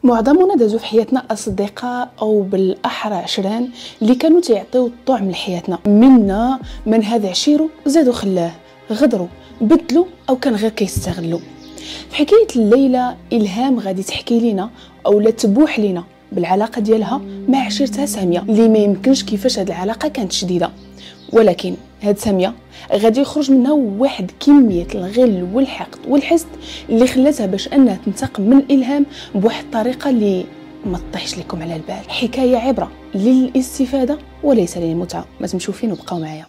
معظمنا دازو في حياتنا اصدقاء او بالاحرى عشران اللي كانوا تيعطيو الطعم لحياتنا. منا من هذا عشيرو زادو خلاه، غدروا بدلوا او كان غير كيستغلوا. في حكايه الليله الهام غادي تحكي لنا او لا تبوح لنا بالعلاقه ديالها مع عشيرتها ساميه، اللي ما يمكنش كيفاش هذه العلاقه كانت شديده، ولكن هاد ساميه غادي يخرج منها واحد كميه الغل والحقد والحسد اللي خلاتها باش انها تنتقم من الالهام بواحد الطريقه اللي ما تطيحش لكم على البال. حكايه عبره للاستفاده وليس للمتعه. ما تمشوا فين وبقاو معايا.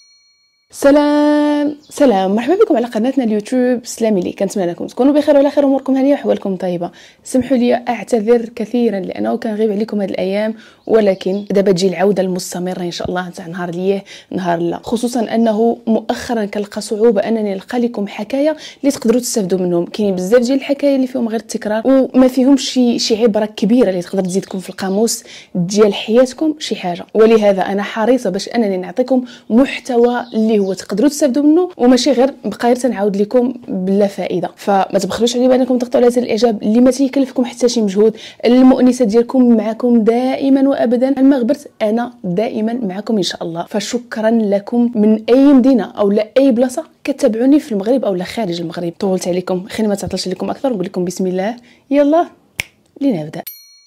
سلام مرحبا بكم على قناتنا اليوتيوب. سلامي لي، كنتمنى انكم تكونوا بخير وعلى خير، اموركم هانيه وحوالكم طيبه. سمحوا لي اعتذر كثيرا لانه كنغيب عليكم هاد الايام، ولكن دابا تجي العوده المستمره ان شاء الله تاع نهار ليه نهار لا، خصوصا انه مؤخرا كنلقى صعوبه انني نلقى لكم حكايه اللي تقدروا تستافدوا منهم. كاينين بزاف ديال الحكايه اللي فيهم غير التكرار وما فيهمش شي عبره كبيره اللي تقدر تزيدكم في القاموس ديال حياتكم شي حاجه، ولهذا انا حريصه باش انني نعطيكم محتوى اللي هو تقدروا تستافدوا منه وماشي غير بقى تنعاود لكم بلا فائده. فما تبخلوش عليا بانكم تقطعوا على زر الاعجاب اللي ما تيكلفكم حتى شي مجهود. المؤنسه ديالكم معكم دائما وابدا، ما غبرت انا دائما معكم ان شاء الله. فشكرا لكم من اي مدينه او لا اي بلاصه كتابعوني في المغرب او لا خارج المغرب. طولت عليكم، خليني ما تعطلش لكم اكثر ونقول لكم بسم الله. يلا لنبدا.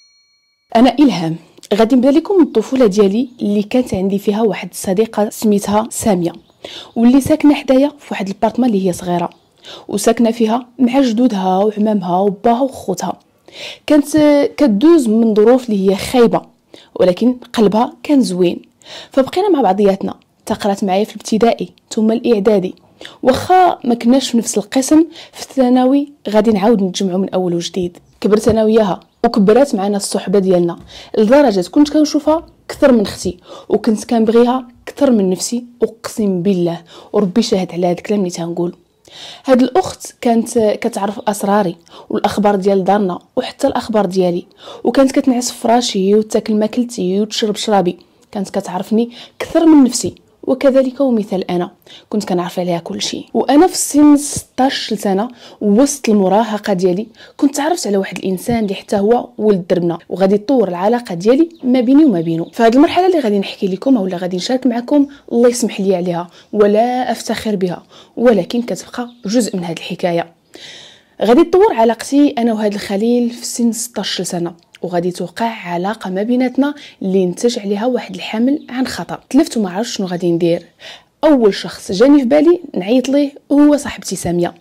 انا الهام، غادي نبدا لكم من الطفوله ديالي اللي كانت عندي فيها واحد الصديقه سميتها ساميه، واللي ساكنه حدايا في واحد البارطمان اللي هي صغيره، وساكنه فيها مع جدودها وعمامها وباها وخوتها. كانت كدوز من ظروف اللي هي خايبه، ولكن قلبها كان زوين. فبقينا مع بعضياتنا، تقرات معايا في الابتدائي ثم الاعدادي، واخا ما كناش في نفس القسم. في الثانوي غادي نعاود نتجمعوا من اول وجديد. كبرت انا وياها وكبرات معنا الصحبه ديالنا لدرجه كنت كنشوفها اكثر من اختي، وكنت كنبغيها اكثر من نفسي، اقسم بالله وربي شاهد على هذا الكلام اللي تنقول. هاد الاخت كانت كتعرف اسراري والاخبار ديال دارنا وحتى الاخبار ديالي، وكانت كتنعس في فراشي وتاكل ماكلتي وتشرب شرابي. كانت كتعرفني اكثر من نفسي، وكذلك ومثال انا كنت كنعرف عليها كل شيء. وانا في السن 16 سنه وسط المراهقه ديالي كنت تعرفت على واحد الانسان اللي حتى هو ولد دربنا، وغادي تطور العلاقه ديالي ما بيني وما بينه. فهاد المرحله اللي غادي نحكي لكم او غادي نشارك معكم الله يسمح لي عليها ولا افتخر بها، ولكن كتبقى جزء من هاد الحكايه. غادي تطور علاقتي انا وهاد الخليل في سن 16 سنه، وغادي توقع علاقه ما بيناتنا اللي نتج عليها واحد الحمل عن خطا. تلفت وما عرفتش شنو غادي ندير. اول شخص جاني في بالي نعيط ليه هو صاحبتي ساميه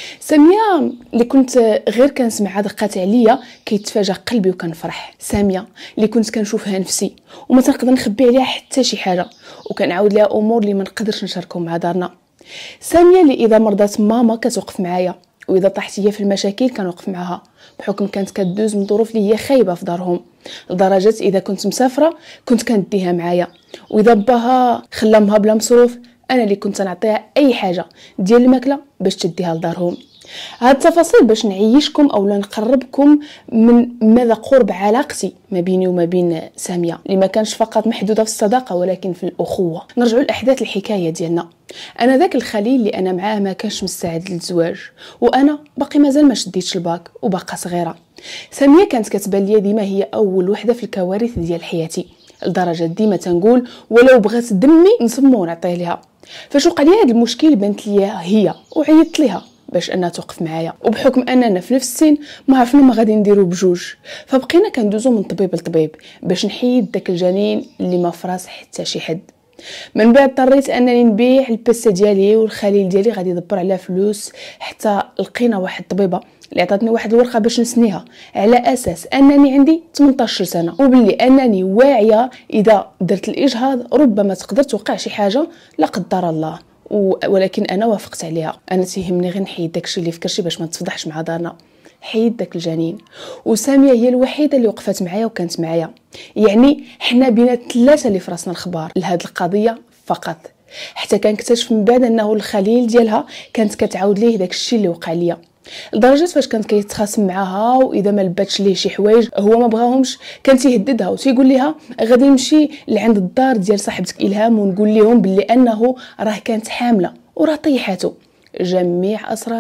اللي كنت غير كنسمع دقات عليا كيتفاجأ قلبي وكنفرح. ساميه اللي كنت كنشوفها نفسي وما تنقدر نخبي عليها حتى شي حاجه، وكنعاود لها امور اللي ما نقدرش نشاركهم مع دارنا. ساميه اللي اذا مرضات ماما كتوقف معايا، واذا طاحت هي في المشاكل كنوقف معها، بحكم كانت كدوز من ظروف اللي هي خايبه في دارهم، لدرجه اذا كنت مسافره كنت كنديها معايا، واذا باها خلامها بلا مصروف انا اللي كنت نعطيها اي حاجه ديال الماكله باش تديها لدارهم. هاد التفاصيل باش نعيشكم او نقربكم من ماذا قرب علاقتي ما بيني وما بين ساميه، اللي ما كانش فقط محدوده في الصداقه ولكن في الاخوه. نرجعوا لاحداث الحكايه ديالنا. انا ذاك الخليل اللي انا معاه ما كانش مستعد للزواج، وانا باقي مازال ما شديتش الباك وباقا صغيره. ساميه كانت كتبان لي ديما هي اول وحده في الكوارث ديال حياتي، لدرجه ديما تنقول ولو بغات دمي نسمو ونعطيه لها. فاش وقع لي هذا المشكل بانت لي هي وعيطت لها باش انها توقف معايا، وبحكم اننا في نفس السن ما عرفنا ما غادي نديرو بجوج، فبقينا كندوزو من طبيب لطبيب باش نحيد داك الجنين اللي ما فراس حتى شي حد. من بعد اضطريت انني نبيع البسه ديالي، والخليل ديالي غادي يدبر على فلوس حتى لقينا واحد الطبيبه اللي عطاتني واحد الورقه باش نسنيها على اساس انني عندي 18 سنه، وباللي انني واعيه اذا درت الاجهاض ربما تقدر توقع شي حاجه لا قدر الله. ولكن انا وافقت عليها. انا تيهمني غير نحيد داكشي اللي فكرتي باش ما تفضحش مع دارنا. حيد داك الجنين، وساميه هي الوحيده اللي وقفت معايا وكانت معايا، يعني حنا بينا ثلاثه اللي فراسنا الخبار لهاد القضيه فقط. حتى كنكتشف من بعد انه الخليل ديالها كانت كتعاود ليه داكشي اللي وقع ليا، لدرجه فاش كانت كيتخاصم معاها واذا ما لباتش ليه شي حوايج هو ما بغاهمش كان تيهددها وتيقول لها غادي نمشي لعند الدار ديال صاحبتك الهام ونقول لهم باللي انه راه كانت حامله وراه طيحاتو. جميع اسراري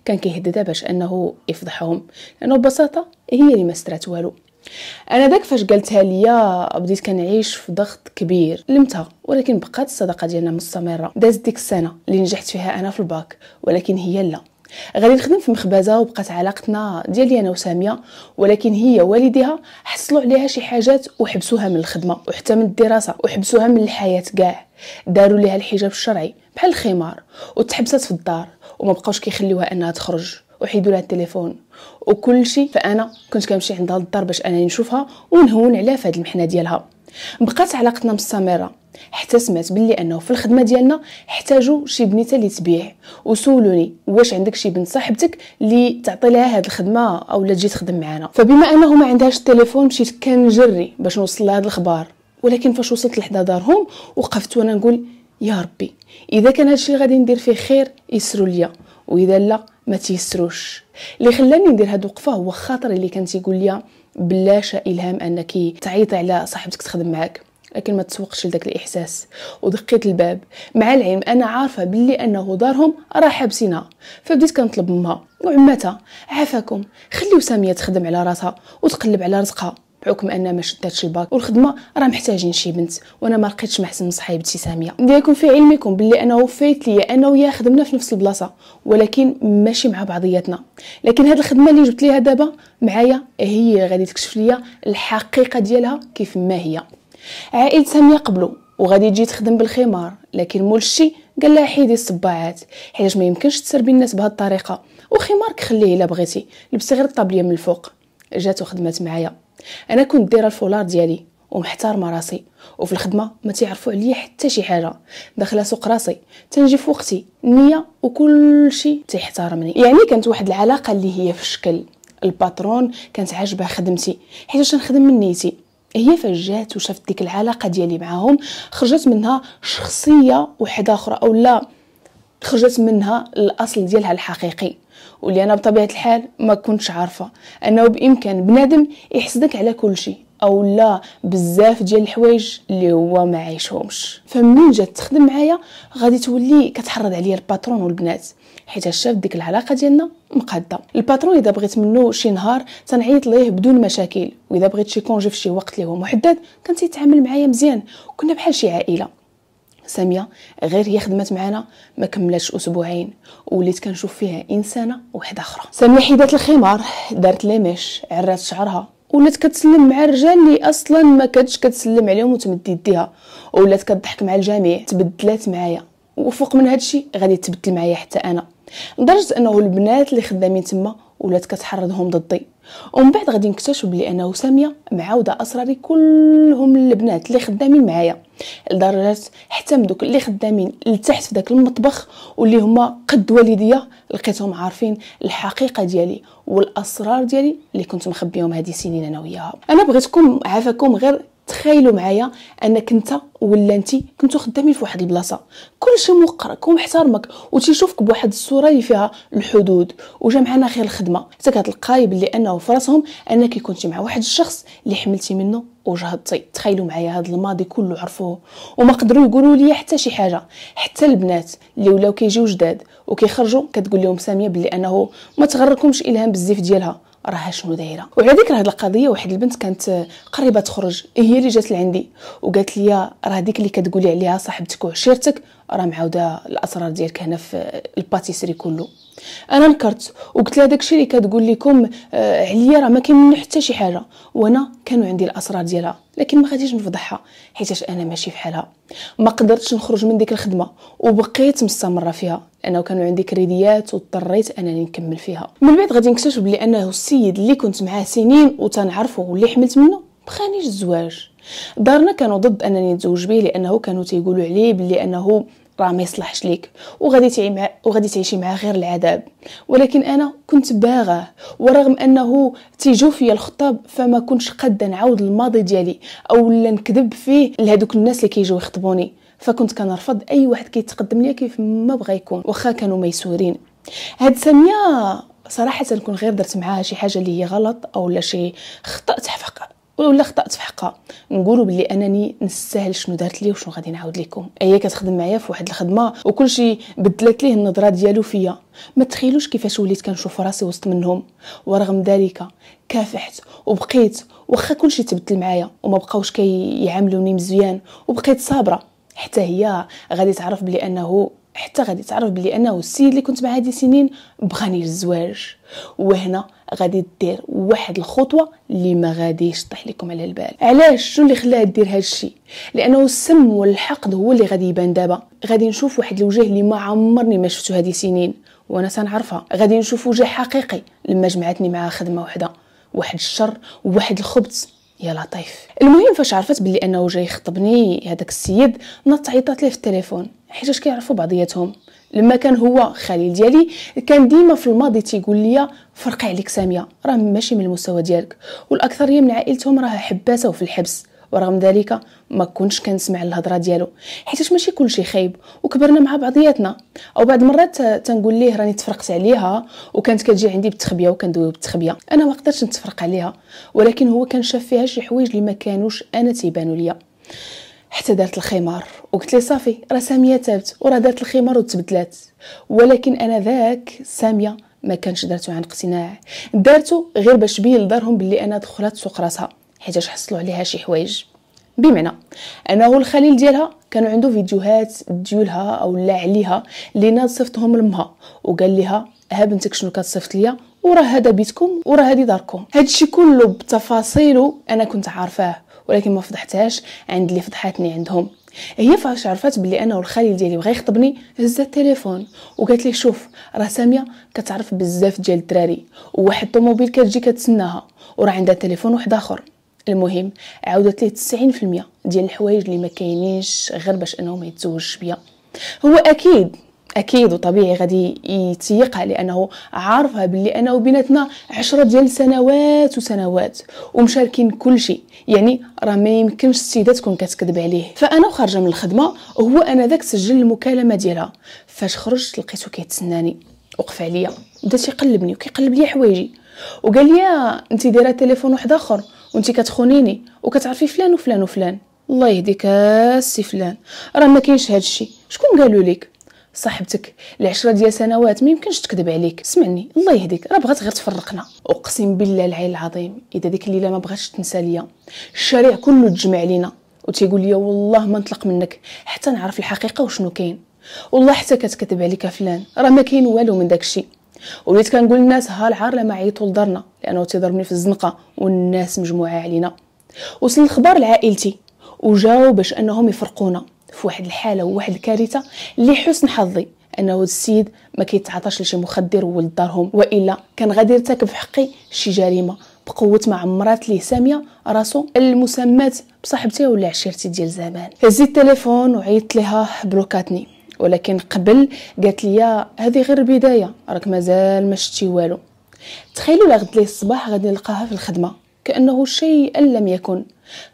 كان كيهددها باش انه يفضحهم، لانه ببساطه هي اللي ما استرات والو. انا داك فاش قالتها ليا بديت كنعيش في ضغط كبير، لمتها، ولكن بقات الصداقه ديالنا مستمره. دازت ديك السنه اللي نجحت فيها انا في الباك، ولكن هي لا. غادي نخدم في مخبزه، وبقات علاقتنا ديالي انا وساميه، ولكن هي والديها حصلوا عليها شي حاجات وحبسوها من الخدمه وحتى من الدراسه وحبسوها من الحياه كاع. داروا ليها الحجاب الشرعي بحال الخمار وتحبست في الدار، وما بقاوش كيخليوها انها تخرج، وحيدوا لها التليفون وكل شيء. فانا كنت كنمشي عندها للدار باش انني نشوفها ونهون عليها في هذه المحنه ديالها. بقات علاقتنا مستمره حتى سمعت باللي انه في الخدمه ديالنا احتاجوا شي بنيته اللي تبيع، وسولوني واش عندك شي بنت صاحبتك اللي تعطي لها هذه الخدمه او لا تجي تخدم معنا. فبما انه ما عندهاش التليفون مشيت كنجري باش نوصل لها هذا الخبر، ولكن فاش وصلت لحدا دارهم وقفت وانا نقول يا ربي اذا كان هادشي غادي ندير فيه خير يسروا ليا، واذا لا ما تيسروش. اللي خلاني ندير هاد الوقفه هو خاطر اللي كان تيقول لي بلاش الهام انك تعيطي على صاحبتك تخدم معاك، لكن ما تسوقش لذاك الاحساس. ودقيت الباب مع العلم انا عارفه باللي انه دارهم راه حابسينها. فبديت كنطلب امها وعمتها عافاكم خليو ساميه تخدم على راسها وتقلب على رزقها، بحكم انها ما شداتش الباك والخدمه راه محتاجين شي بنت، وانا ما لقيتش محسن من صاحبتي ساميه. نديركم في علمكم باللي انه فايت ليا انا وياه خدمنا في نفس البلاصه، ولكن ماشي مع بعضياتنا. لكن هذه الخدمه اللي جبت ليها دابا معايا هي غادي تكشف ليا الحقيقه ديالها كيف ما هي. عائله ساميه قبلوا وغادي تجي تخدم بالخمار، لكن مول الشي قال لها حيدي الصباعات حيت ما يمكنش تسربي الناس بهذه الطريقه، وخمارك خليه الا بغيتي، لبسي غير الطابليه من الفوق. جات وخدمات معايا. انا كنت دايره الفولار ديالي ومحترمه راسي، وفي الخدمه ما تعرفوا عليا حتى شي حاجه، داخله سوق راسي تنجي في وقتي النيه وكل شيء تيحترمني. يعني كانت واحد العلاقه اللي هي في الشكل الباترون كانت عاجبها خدمتي حيت نخدم من نيتي. هي فاش جات وشافت ديك العلاقه ديالي معاهم خرجت منها شخصيه وحده اخرى، او لا خرجت منها الاصل ديالها الحقيقي، واللي انا بطبيعه الحال ما كنتش عارفه انه بامكان بنادم يحسدك على كل شيء، او لا بزاف ديال الحوايج اللي هو ما عايشهمش. فمنين جات تخدم معايا غادي تولي كتحرض عليا الباترون والبنات، حيت شاف ديك العلاقه ديالنا مقاده. الباترون اذا بغيت منه شي نهار تنعيط ليه بدون مشاكل، واذا بغيت شي كونجي في شي وقت اللي هو محدد كان تيتعامل معايا مزيان، كنا بحال شي عائله. ساميه غير هي خدمت معنا ما كملاتش اسبوعين وليت كنشوف فيها انسانه وحده اخرى. ساميه حيدات الخمار، دارت ليميش، عرات شعرها، ولات كتسلم مع الرجال اللي اصلا ما كانتش كتسلم عليهم وتمد يديها، ولات كتضحك مع الجميع. تبدلات معايا، وفوق من هادشي غادي تبدل معايا حتى انا، لدرجه انه البنات اللي خدامين تما ولات كتحرضهم ضدي. ومن بعد غادي نكتشف بلي انه ساميه معاوده اسراري كلهم البنات اللي خدامين معايا، لدرجه حتى من دوك اللي خدامين لتحت في داك المطبخ واللي هما قد والديا لقيتهم عارفين الحقيقه ديالي والاسرار ديالي اللي كنت مخبيهم هذه سنين انا وياها. انا بغيتكم عافاكم غير تخيلوا معايا انك انت ولا انت كنتو خدامين في واحد البلاصه، كلشي موقرك ومحترمك وتيشوفك بواحد الصوره اللي فيها الحدود، وجا معنا خير الخدمه حتى كتلقاي بلي انه في راسهم انك كنتي مع واحد الشخص اللي حملتي منه وجهضتي. تخيلوا معايا هذا الماضي كله عرفوه وما قدروا يقولوا لي حتى شي حاجه. حتى البنات اللي ولاو كيجيو جداد وكيخرجوا كتقول لهم ساميه بلي انه ما تغركمش الهام بالزيف ديالها، راها شنو دايره. وعلى ذكر هذه القضيه واحد البنت كانت قريبه تخرج، هي اللي جات لعندي وقالت لي راه ديك اللي كتقولي عليها صاحبتك وعشيرتك راه معاوده الاسرار ديالك هنا في الباتيسري كله. انا نكرت وقلت لها داكشي اللي كتقول لكم عليا راه ما كاين منه حتى شي حاجه، وانا كانوا عندي الاسرار ديالها، لكن ما غاديش نفضحها حيت انا ماشي في حالها. ما قدرتش نخرج من ديك الخدمه وبقيت مستمره فيها لانه كانوا عندي كريديات واضطريت انني نكمل فيها. من بعد غادي نكتشف بلي انه السيد اللي كنت معاه سنين وتنعرفه واللي حملت منه بخانيش الزواج. دارنا كانوا ضد انني نتزوج به لانه كانوا تيقولوا عليه بلي انه راه ما يصلحش ليك وغادي تعيشي معاه غير العذاب، ولكن انا كنت باغاه. ورغم انه تيجوا فيا الخطاب فما كنتش قاده نعاود الماضي ديالي او نكذب فيه لهذوك الناس اللي كيجيو يخطبوني، فكنت كنرفض اي واحد كيتقدم ليا كيف ما بغى يكون واخا كانوا ميسورين. هاد ساميه صراحه كنكون غير درت معاها شي حاجه اللي هي غلط او لا شي خطا ولا خطأت في حقها نقولوا باللي انني نستاهل شنو دارت لي وشنو غادي نعاود لكم. هي كتخدم معايا في واحد الخدمه وكلشي بدلت ليه النظره ديالو فيا، ما تخيلوش كيفاش وليت كنشوف راسي وسط منهم، ورغم ذلك كافحت وبقيت واخا كلشي تبدل معايا وما بقاوش كيعاملوني مزيان، وبقيت صابره حتى هي غادي تعرف بلي انه السيد اللي كنت معاه هذه سنين بغاني للزواج. وهنا غادي دير واحد الخطوه اللي ما غاديش تطيح لكم على البال. علاش؟ شنو اللي خلاها دير هذا الشيء؟ لانه السم والحقد هو اللي غادي يبان دابا. غادي نشوف واحد الوجه اللي ما عمرني ما شفتو هذه سنين وانا تنعرفها. غادي نشوف وجه حقيقي لما جمعتني معها خدمه وحده، واحد الشر وواحد الخبث يا لطيف. المهم فاش عرفت باللي انه جاي يخطبني هذاك السيد، نط عيطات ليه في التليفون حيتاش كيعرفوا بعضياتهم. لما كان هو خليل ديالي كان ديما في الماضي تيقول لي فرقي عليك ساميه، راه ماشي من المستوى ديالك، والاكثريه من عائلتهم راه حباسه وفي الحبس. ورغم ذلك ما كنتش كنسمع الهضره ديالو حيتاش ماشي كلشي خايب، وكبرنا مع بعضياتنا. او بعض المرات تنقول ليه راني تفرقت عليها وكانت كتجي عندي بالتخبيه وكندويو بالتخبيه. انا ما قدرتش نتفرق عليها، ولكن هو كان شاف فيها شي حوايج اللي ما كانوش انا تيبانوا ليا. حتى دارت الخمار وقلت لي صافي راه ساميه تابت وراه دارت الخمار وتبدلات. ولكن انا ذاك ساميه ما كانش دارته عن اقتناع، دارته غير باش تبين لدارهم باللي انا دخلت سوق راسها حيتاش حصلوا عليها شي حوايج. بمعنى انه الخليل ديالها كانوا عنده فيديوهات ديولها او لا عليها اللي ناض صيفطهم لامها وقال لها ها بنتك شنو كتصيفط ليا، وراه هذا بيتكم وراه هذه داركم. هادشي كله بتفاصيله انا كنت عارفاه، ولكن ما فضحتهاش عند اللي فضحاتني عندهم. هي فاش عرفت بلي انا والخليل ديالي بغا يخطبني هزت التليفون وقالت لي شوف راه ساميه كتعرف بزاف ديال الدراري وواحد الطوموبيل كتجي كتسناها وراه عندها تليفون واحد اخر. المهم عاودت ليه 90% ديال الحوايج اللي ما كاينينش غير باش انه ما يتزوجش بيا. هو اكيد وطبيعي غادي يتيقها لانه عارفها باللي انا وبيناتنا 10 ديال السنوات وسنوات ومشاركين كل شيء، يعني راه ما يمكنش السيده تكون كتكذب عليه. فانا خارجه من الخدمه وهو انا ذاك سجل المكالمه ديالها. فاش خرجت لقيتو كيتسناني، وقف عليا بدا تيقلبني وكيقلب لي حوايجي وقال لي انت دايره تليفون واحد اخر وانت كتخونيني وكتعرفي فلان وفلان وفلان. الله يهديك السي فلان، راه ما كاينش هذا الشيء. شكون قالوا لك؟ صاحبتك ل10 ديال سنوات ما يمكنش تكذب عليك. اسمعني الله يهديك، راه بغات غير تفرقنا. اقسم بالله العلي العظيم اذا ديك الليله ما بغاتش تنسى ليا، الشارع كله تجمع علينا وتيقول لي والله ما نطلق منك حتى نعرف الحقيقه وشنو كاين. والله حتى كتكذب عليك فلان، راه ما كاين والو من داكشي. وليت كنقول للناس ها العار لما عيطوا لدارنا لانه تيضربني في الزنقه والناس مجموعه علينا. وصل الخبر لعائلتي وجاو باش انهم يفرقونا في واحد الحاله وواحد الكارثه اللي حسن حظي انه السيد ما كيتعاطاش لشي مخدر ولد دارهم، والا كان غادي يرتكب في حقي شي جريمه بقوه ما عمرات ليه ساميه راسو المسمات بصاحبتي ولا عشيرتي ديال زمان. هزيت التليفون وعيطت لها بلوكاتني، ولكن قبل قالت لي هذه غير البدايه، راك مازال ما شفتي والو. تخيلوا لا غد ليه الصباح غادي نلقاها في الخدمه كانه شيء لم يكن.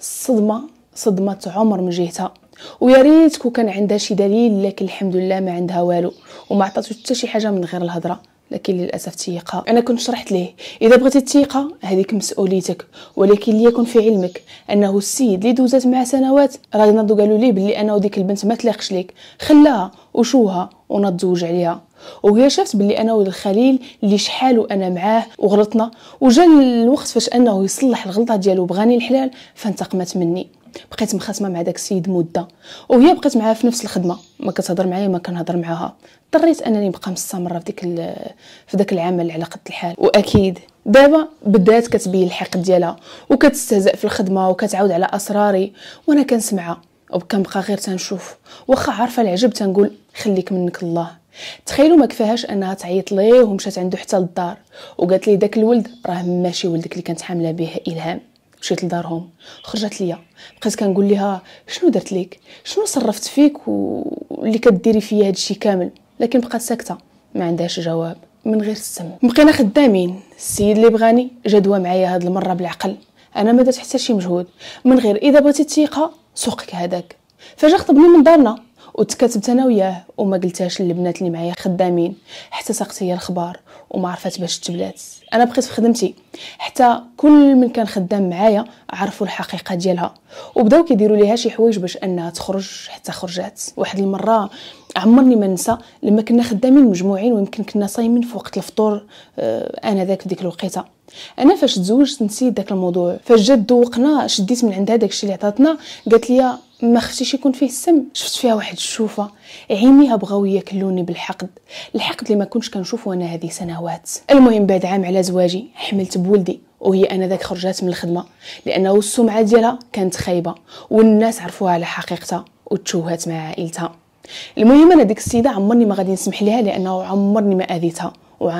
صدمه عمر من جهتها، ويا ريت كان عندها شي دليل، لكن الحمد لله ما عندها والو وما عطاتو حتى شي حاجه من غير الهضره. لكن للاسف تيقها. انا كنت شرحت ليه اذا بغيتي تيقها هذيك مسؤوليتك، ولكن ليكن في علمك انه السيد اللي دوزات معاه سنوات راه ناضوا قالوا ليه باللي انا وديك البنت ما تلاقش ليك، خلاها وشوها ونتزوج عليها. وهي شافت باللي انا ولد الخليل اللي شحال وانا معاه وغلطنا، وجا الوقت فاش انه يصلح الغلطه ديالو بغاني الحلال فانتقمت مني. بقيت مخاصمه مع داك السيد مده، وهي بقيت معاه في نفس الخدمه، ما كتهضر معايا ما كنهضر معاها. اضطريت انني نبقى مستمره في داك العمل على قد الحال. واكيد دابا بدات كتبين الحقد ديالها وكتستهزئ في الخدمه وكتعاود على اسراري، وانا كنسمعها وكنبقى غير تنشوف. واخا عارفه العجب تنقول خليك منك الله. تخيلوا ما كفاهاش انها تعيط ليه ومشات عنده حتى للدار وقالت لي داك الولد راه ماشي ولدك اللي كانت حامله به الهام. مشيت لدارهم، خرجت ليا، بقيت كنقول لها شنو درت لك، شنو صرفت فيك واللي كديري فيا هادشي كامل. لكن بقات ساكته ما عندهاش جواب من غير السم. بقينا خدامين. السيد اللي بغاني جدوى معايا هاد المره بالعقل، انا ما درت حتى شي مجهود من غير اذا بغيتي تيقها سوقك هذاك. فجا خطبني من دارنا وتكاتبت انا وياه وما قلتهاش للبنات اللي معايا خدامين، حتى ساقت هي الخبار وما عرفات باش تبلات. انا بقيت في خدمتي، حتى كل من كان خدام معايا عرفوا الحقيقه ديالها وبداو كيديروا ليها شي حوايج باش انها تخرج، حتى خرجات. واحد المره عمرني ما ننسى لما كنا خدامين مجموعين ويمكن كنا صايمين في وقت الفطور، انا ذاك في ديك الوقيته. انا فاش تزوجت نسيت داك الموضوع، فاش جات دوقنا شديت من عندها داكشي اللي عطاتنا، قالت لي ما خفتيش يكون فيه السم. شفت فيها واحد الشوفه، عينيها بغاو ياكلوني بالحقد، الحقد اللي ما كنتش كنشوفه انا هذه سنوات. المهم بعد عام على زواجي حملت بولدي، وهي انا ذاك خرجات من الخدمه لانه السمعه ديالها كانت خايبه والناس عرفوها على حقيقتها وتشوهات مع عائلتها. المهم انا ديك السيده عمرني ما غادي نسمح لها لانه عمرني ما اذيتها،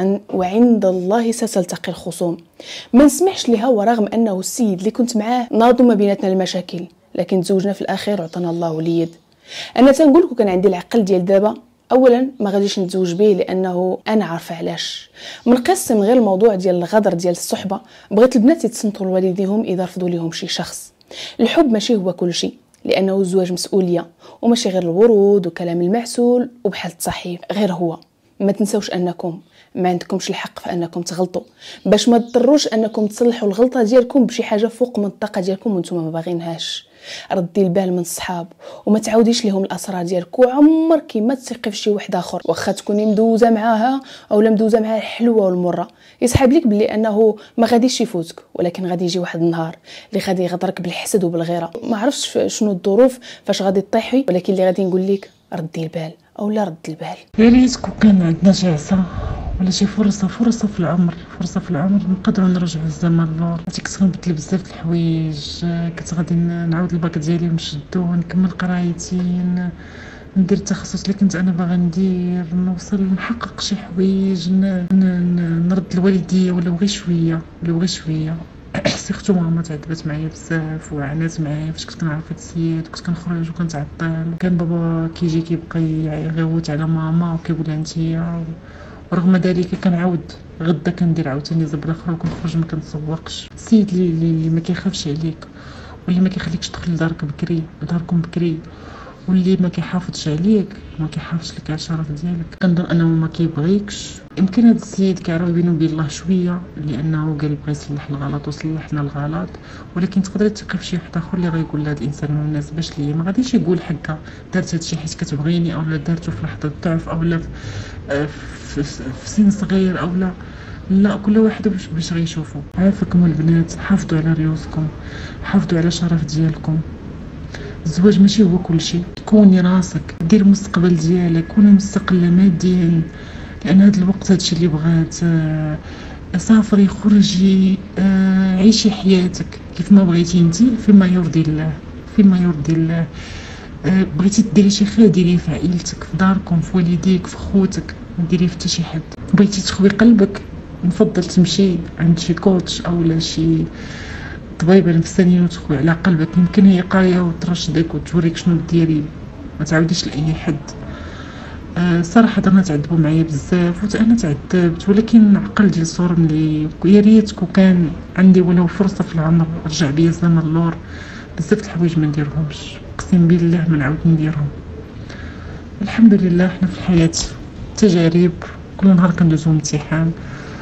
وعند الله ستلتقي الخصوم. ما نسمحش لها، ورغم انه السيد اللي كنت معاه ناضوا ما بيناتنا المشاكل، لكن تزوجنا في الاخير وعطانا الله وليد. انا تنقول لكم كان عندي العقل ديال دابا، اولا ما غاديش نتزوج به لانه انا عارفه علاش. منقسم غير الموضوع ديال الغدر ديال الصحبه، بغيت البنات يتصنتوا لوالديهم اذا رفضوا لهم شي شخص. الحب ماشي هو كل شيء، لانه الزواج مسؤوليه وماشي غير الورود وكلام المعسول وبحال التصحيف، غير هو. ما تنسوش انكم ما عندكمش الحق في انكم تغلطوا، باش ما تضروش انكم تصلحوا الغلطه ديالكم بشي حاجه فوق من الطاقه ديالكم وانتم ما باغينهاش. ردي البال من الصحاب وما تعاوديش لهم الاسرار ديالك، وعمرك ما تثقي في شي واحد اخر واخا تكوني مدوزه معاها او لا مدوزه معاه الحلوه والمره. يسحب لك بلي انه ما غاديش يفوتك، ولكن غادي يجي واحد النهار اللي غادي يغدرك بالحسد وبالغيره. ما عرفتش شنو الظروف فاش غادي تطيحي، ولكن اللي غادي نقول لك ردي البال او لا رد البال. يا ريت كان عندنا شي عصا ولا شي فرصه في العمر، نقدروا نرجعوا الزمن للور. كنت غنبدل بزاف د الحوايج، كنت غادي نعاود الباك ديالي ونشدو ونكمل قرايتي، ندير التخصص اللي كنت انا باغا ندير، نوصل نحقق شي حوايج، نرد الوالديه ولو غير شويه. سيرتو ماما تعذبت معايا بزاف وعانات معايا فاش كنت كنعرف هاد السيد، كنت كنخرج وكنتعطل، كان بابا كيجي كيبقى يغوت على ماما وكيقول لها نتيا، ورغم ذلك كنعاود غدا كندير عاوتاني زبله اخرى وكنخرج ما كنتسوقش. السيد اللي ما كيخافش عليك واللي ما كيخليكش تدخل لداركم بكري واللي ما كيحافظش عليك، ما كيحافظش لك على الشرف ديالك، كنظن انه ما كيبغيكش. يمكن هذا السيد كيعرف بينه وبين الله شويه لانه قال بغى يصلح الغلط وصلحنا الغلط، ولكن تقدر تثقي في شي واحد اخر اللي غيقول لهذا الانسان ما مناسباش ليا. ما غاديش يقول حكا درت هادشي حيت كتبغيني او لا درتو في لحظه ضعف او لا في سن صغير او لا كل واحد باش غيشوفوا. عافاكم البنات، حافظوا على ريوسكم، حافظوا على الشرف ديالكم. الزواج ماشي هو كل شيء، كوني راسك، دير المستقبل ديالك، كوني مستقله ماديا، لان هذا الوقت هادشي اللي بغات. سافري، خرجي، عيشي حياتك كيف ما بغيتي انتي، فيما يرضي الله. بغيتي ديري شي خير ديريه في عائلتك، في داركم، في والديك، في خوتك، ما ديريه حتى شي حد. بغيتي تخوي قلبك، نفضل تمشي عند شي كوتش اولا شي طبيبه نفسانيه وتخوي على قلبك، يمكن هي قايه وترشدك وتوريك شنو ديري، ما تعاوديش لاي حد. صراحه انا تعذبوا معايا بزاف وانا تعذبت، ولكن عقل ديال الصور ملي يا ريت كان عندي ولو فرصه في العمر رجع بيا الزمن اللور، بزاف د الحوايج ما نديرهمش، اقسم بالله ما نعاود نديرهم. الحمد لله حنا في الحياه تجارب، كل نهار كندوزو امتحان.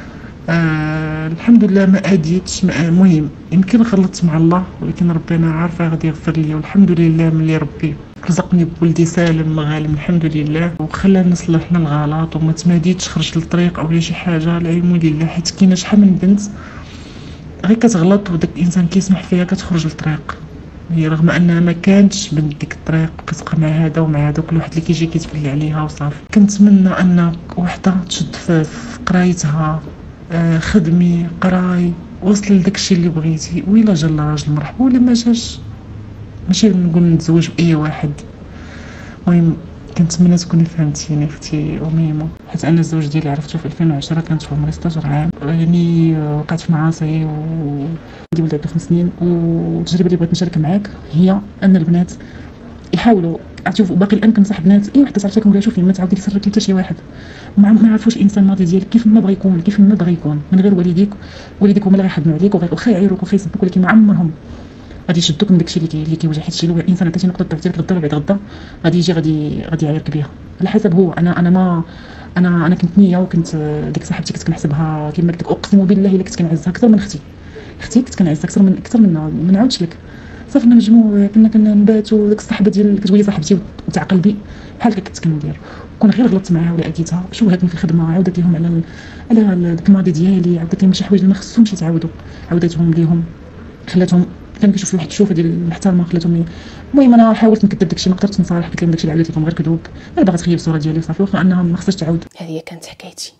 الحمد لله ما اديتش، المهم يمكن غلطت مع الله، ولكن ربنا عارفه غادي يغفر لي، والحمد لله ملي ربي رزقني بولدي سالم مغالم الحمد لله، وخلاني نصلح الغلط وما تماديتش خرجت للطريق او شي حاجه. العلم لله، حيت كاينه شحال من بنت غير كتغلط وداك الانسان كيسمح فيها كتخرج للطريق، هي رغم انها ما كانتش بنت ديك الطريق، كتبقى مع هذا ومع هذا، كل واحد اللي كيجي كيتفلى عليها وصافي. كنتمنى ان وحده تشد في قرايتها، خدمي، قراي، وصل لداكشي اللي بغيتي، وإلا جا راجل مرحبا، ولا ما جاش ماشي نقول نتزوج باي واحد. المهم كنتمنى تكوني فهمتيني اختي اميمه، حيت انا الزواج ديالي عرفتو في 2010، كانت في عمري 16 عام، يعني وقعت في معاصي وعندي ولد عنده 5 سنين. والتجربه اللي بغيت نشارك معاك هي ان البنات يحاولوا، شوفوا باقي الان كنصح بنات اي وحده صاحبتك كنقول لها شوفي ما تعاودي تسرك حتى شي واحد، ما عرفوش الانسان الماضي ديالك كيف ما بغى يكون من غير والديك هما اللي غيحضنوا عليك واخا يعيروك واخا يسبوك، ولكن ما عمرهم غادي يشدوك من داكشي اللي كيوجع، حيت شي الانسان عطيتي نقطه ضعف ديالك غدا ولا بعد غدا غادي يجي غادي يعايرك بها على حسب هو. انا ما انا كنت نيه، وكنت ديك صاحبتي كنت كنحسبها كما قلت لك، اقسم بالله الا كنت كنعزها اكثر من اختي كنت كنعزها اكثر منها، ما نعاودش لك. صافنا مجموع كنا كنباتوا، ديك الصاحبه ديال كتقولي صاحبتي وتعقل بي بحال هكا كنت كندير. كون غير غلطت معاها ولا اذيتها شوهتني في الخدمه، عاودت لهم على داك الماضي ديالي، عاودت لهم شي حوايج اللي ما خصهمش يتعاودوا، عاودتهم ليهم، خلاتهم كان كيشوفوا واحد الشوفه ديال المحترمه، خلاتهم. المهم انا حاولت نكذب داكشي، ما قدرتش نصالح، قلت لهم داكشي اللي عاودت لكم غير كذوب، انا باغا تخيب الصوره ديالي وصافي، واخا انها ما خصهاش تعاود. هذه كانت حكايتي،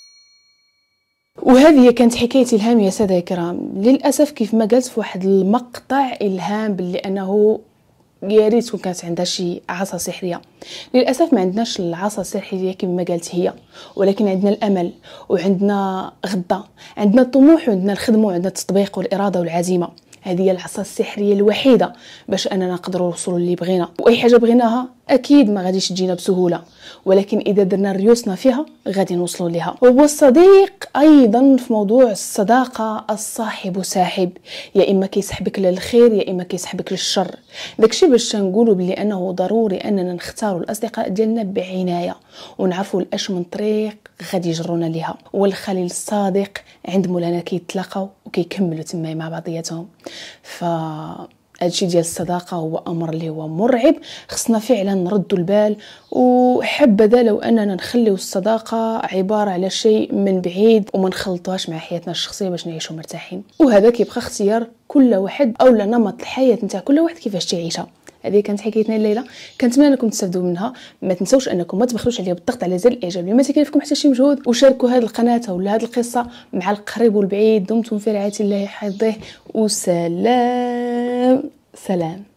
وهذه كانت حكايتي الهام يا ساده الكرام. للاسف كيف ما قلت في واحد المقطع الهام باللي انه يا ريت كون كانت عندها شي عصا سحريه. للاسف ما عندناش العصا السحريه كما قالت هي، ولكن عندنا الامل وعندنا غدا، عندنا الطموح وعندنا الخدمه وعندنا التطبيق والاراده والعزيمه. هذه هي العصا السحريه الوحيده باش اننا نقدروا نوصلوا اللي بغينا. واي حاجه بغيناها اكيد ما غاديش تجينا بسهوله، ولكن اذا درنا ريوسنا فيها غادي نوصلوا لها. والصديق ايضا في موضوع الصداقه، الصاحب ساحب، يا اما كيسحبك للخير يا اما كيسحبك للشر. داكشي باش نقولوا بلي انه ضروري اننا نختاروا الاصدقاء ديالنا بعنايه، ونعرفوا الاش من طريق غادي يجرونا ليها. والخليل الصادق عند مولانا كيتلاقاو وكيكملوا تما مع بعضياتهم. هادشي ديال الصداقه هو امر اللي هو مرعب، خصنا فعلا نردوا البال. وحبذا لو اننا نخليو الصداقه عباره على شيء من بعيد وما نخلطوهاش مع حياتنا الشخصيه باش نعيشوا مرتاحين. وهذا كيبقى اختيار كل واحد، او نمط الحياه نتاع كل واحد كيفاش تعيشها. هذه كانت حكايتنا الليله، كنتمنى انكم تستافدوا منها. ما تنسوش انكم ما تبخلوش عليا بالضغط على زر الاعجاب لما تكلفكم حتى شي مجهود، وشاركوا هذه القناه ولا هذه القصه مع القريب والبعيد. دمتم في رعايه الله حفظه، وسلام.